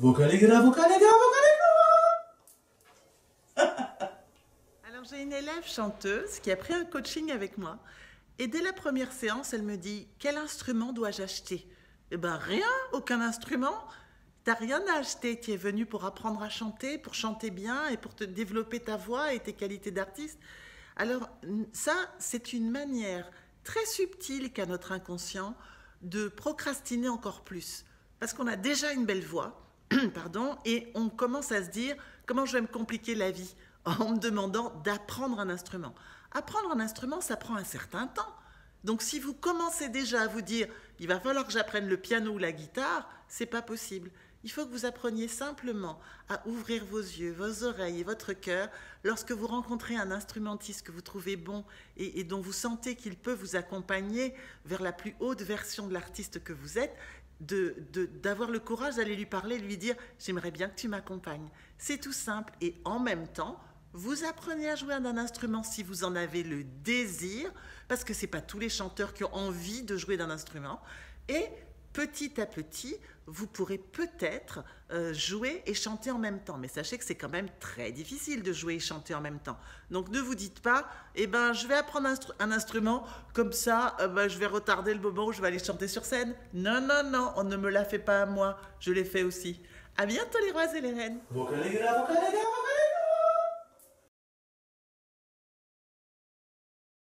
Vocaligra, vocaligra, Alors j'ai une élève chanteuse qui a pris un coaching avec moi et dès la première séance, elle me dit « Quel instrument dois-je acheter ?» Eh ben rien, aucun instrument. T'as rien à acheter, tu es venu pour apprendre à chanter, pour chanter bien et pour te développer ta voix et tes qualités d'artiste. Alors ça, c'est une manière très subtile qu'a notre inconscient de procrastiner encore plus. Parce qu'on a déjà une belle voix, pardon, et on commence à se dire comment je vais me compliquer la vie en me demandant d'apprendre un instrument. Apprendre un instrument, ça prend un certain temps. Donc si vous commencez déjà à vous dire il va falloir que j'apprenne le piano ou la guitare, c'est pas possible. Il faut que vous appreniez simplement à ouvrir vos yeux, vos oreilles et votre cœur lorsque vous rencontrez un instrumentiste que vous trouvez bon et dont vous sentez qu'il peut vous accompagner vers la plus haute version de l'artiste que vous êtes, d'avoir le courage d'aller lui parler, lui dire « j'aimerais bien que tu m'accompagnes ». C'est tout simple et en même temps, vous apprenez à jouer d'un instrument si vous en avez le désir, parce que ce n'est pas tous les chanteurs qui ont envie de jouer d'un instrument. Et petit à petit, vous pourrez peut-être jouer et chanter en même temps. Mais sachez que c'est quand même très difficile de jouer et chanter en même temps. Donc ne vous dites pas, eh ben, je vais apprendre un instrument, comme ça je vais retarder le moment où je vais aller chanter sur scène. Non, non, non, on ne me la fait pas à moi, je l'ai fait aussi. À bientôt les rois et les reines. vocaligra, vocaligra, vocaligra.